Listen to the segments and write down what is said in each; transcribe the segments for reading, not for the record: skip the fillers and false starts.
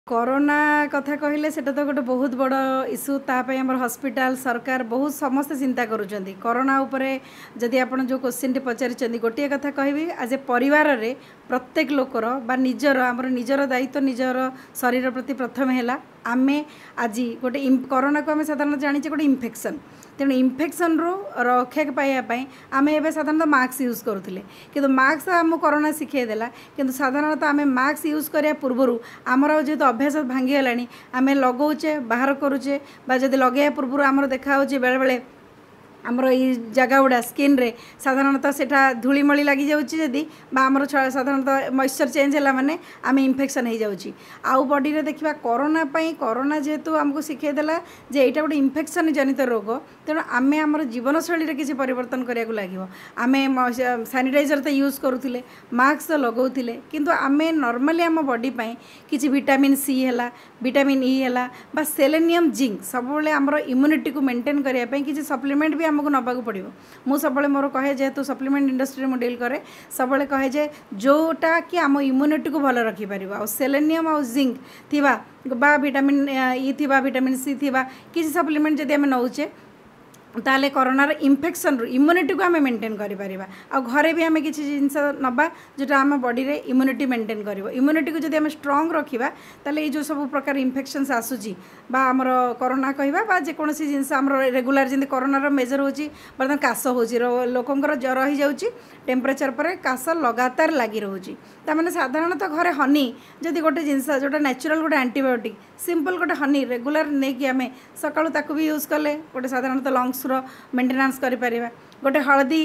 Corona कथा कहले सेटा तो गोटे बहुत बड़ इश्यू तापाई आम हॉस्पिटल सरकार बहुत समस्त चिंता करुँच कोरोना उपरे जदि आप जो क्वेश्चन टी पचारि गोटे कथा कहबी आज परिवार रे प्रत्येक लोकर बा निजर आमर निजर दायित्व निजर शरीर प्रति प्रथम है आमे आज गोटे कोरोना को आम साधारण जाने गोटे इन्फेक्शन तेणु इन्फेक्शन रू रक्षा पाइबापी आम ए साधारणतः मास्क यूज करुले कि मास्क आम कोरोना शिखेदेला कि साधारणतः आम मास्क यूज करने पूर्वर आमर जेहेतु अभ्यास भांगीगला आम लगौचे बाहर करुचे जब लगे पूर्व आमर देखा बेले बेले आमर ये जगह गुड़ा स्किन रे साधारणतः सेटा धूलीमली लगी जाऊँगी आमर साधारणतः मॉइस्चर चेंज है माने आम इन्फेक्शन हो जाऊँगी आउ बॉडी रे देखा कोरोना कोरोना जेहेतु आमको शिखेदेला जे यहाँ गोटे इन्फेक्शन जनित रोग तेणु आम आम जीवनशैली रे किसी परिवर्तन कराया लगे आम सैनिटाइजर तो यूज करुले मास्क तो लगौले किंतु आम नॉर्मली आम बॉडी किसी विटामिन सी है विटामिन ई है सेलेनियम जिंक सब आमर इम्यूनिटी को मेंटेन करने किसी सप्लीमेंट भी आमको नवाक पड़ो मु सब मोर कहे जेहेतु सप्लीमेंट इंडस्ट्री में डील करे सब कहे जे जोटा कि आम इम्यूनिटी को भल रखिपर आ सेलेनियम आ जिंक थिबा बा विटामिन ई थिबा विटामिन सी थिबा किसी सप्लीमेंट जदि आम नौचे ताले कोरोनार इन्फेक्शन इम्यूनिटी को आम मेंटेन करें आ घरे भी आम किसी जिनस नवा जोटा आम बॉडी रे इम्यूनिटी मेंटेन कर इम्यूनिटी को जब आम स्ट्रांग रखा ताले जो सब प्रकार इन्फेक्शंस आसूची बा आमर कोरोना कहवा जेकोसी जिनस आम रेगुलर जमी कोरोनार मेजर होची बर्तमान काश हो लोकंर ज्वर हो जाऊँगी टेम्परेचर पर काश लगातार लगी रोचे तमें साधारणतः घरे हनी जदि गोटे जिनस जोटा नेचुरल गोटे एंटीबायोटिक सिंपल गोटे हनी रेगुलर नहीं कि आम सकालू ताकू भी यूज कले गोटे साधारणतः लंग्स मेंटेनेंस करें गोटे हलदी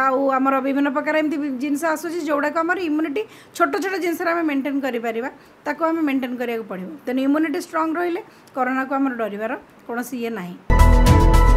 आमर विभिन्न प्रकार एमती जिनस आसूसी जोड़ाक आम इम्यूनिटी छोट छोट जिनस आम मेंटेन करें मेंटेन करा पड़ो तेणु इम्यूनिटी स्ट्रांग रही कोरोना को आम डरबार कौन ये ना।